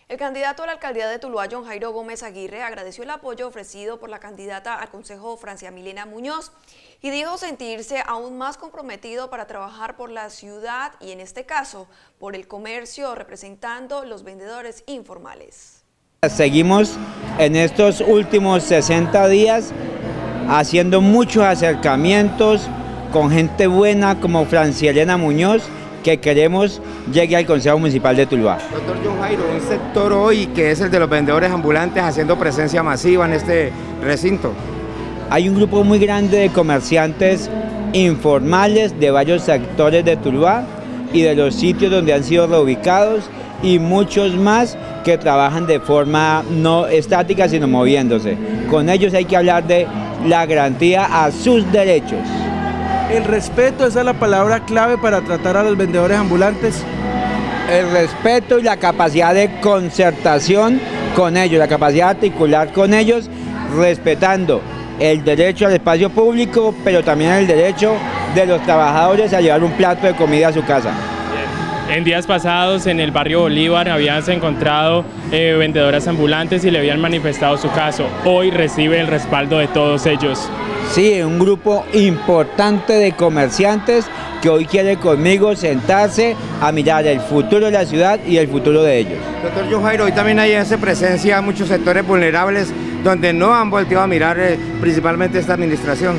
El candidato a la alcaldía de Tuluá, John Jairo Gómez Aguirre, agradeció el apoyo ofrecido por la candidata al Consejo, Francia Milena Muñoz, y dijo sentirse aún más comprometido para trabajar por la ciudad y, en este caso, por el comercio, representando los vendedores informales. Seguimos en estos últimos 60 días haciendo muchos acercamientos con gente buena como Francia Milena Muñoz, que queremos llegue al Consejo Municipal de Tuluá. Doctor John Jairo, un sector hoy que es el de los vendedores ambulantes haciendo presencia masiva en este recinto. Hay un grupo muy grande de comerciantes informales de varios sectores de Tuluá y de los sitios donde han sido reubicados, y muchos más que trabajan de forma no estática sino moviéndose. Con ellos hay que hablar de la garantía a sus derechos. El respeto, esa es la palabra clave para tratar a los vendedores ambulantes. El respeto y la capacidad de concertación con ellos, la capacidad de articular con ellos, respetando el derecho al espacio público, pero también el derecho de los trabajadores a llevar un plato de comida a su casa. En días pasados en el barrio Bolívar habían encontrado vendedoras ambulantes y le habían manifestado su caso. Hoy recibe el respaldo de todos ellos. Sí, un grupo importante de comerciantes que hoy quiere conmigo sentarse a mirar el futuro de la ciudad y el futuro de ellos. Doctor John Jairo, hoy también hay esa presencia muchos sectores vulnerables donde no han volteado a mirar principalmente esta administración.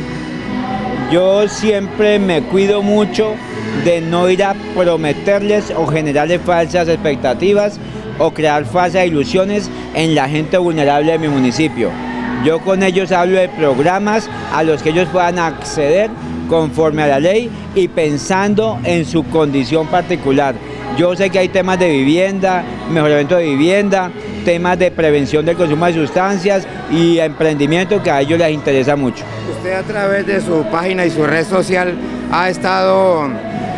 Yo siempre me cuido mucho de no ir a prometerles o generarles falsas expectativas o crear falsas ilusiones en la gente vulnerable de mi municipio. Yo con ellos hablo de programas a los que ellos puedan acceder conforme a la ley y pensando en su condición particular. Yo sé que hay temas de vivienda, mejoramiento de vivienda, temas de prevención del consumo de sustancias y emprendimiento que a ellos les interesa mucho. Usted a través de su página y su red social ha estado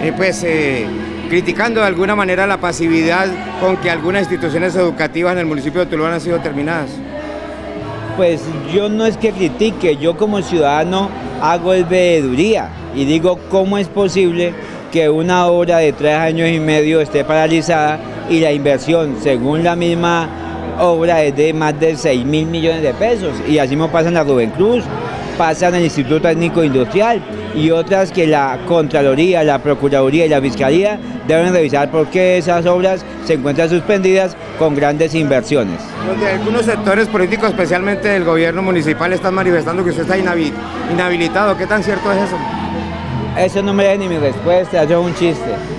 criticando de alguna manera la pasividad con que algunas instituciones educativas en el municipio de Tuluá han sido terminadas. Pues yo no es que critique, yo como ciudadano hago el veeduría y digo cómo es posible que una obra de 3 años y medio esté paralizada y la inversión, según la misma obra, es de más de 6.000 millones de pesos, y así me pasa en la Rubén Cruz, pasa en el Instituto Técnico Industrial y otras que la Contraloría, la Procuraduría y la Fiscalía deben revisar por qué esas obras se encuentran suspendidas con grandes inversiones. Donde algunos sectores políticos, especialmente del gobierno municipal, están manifestando que usted está inhabilitado. ¿Qué tan cierto es eso? Eso no me da ni mi respuesta, eso es un chiste.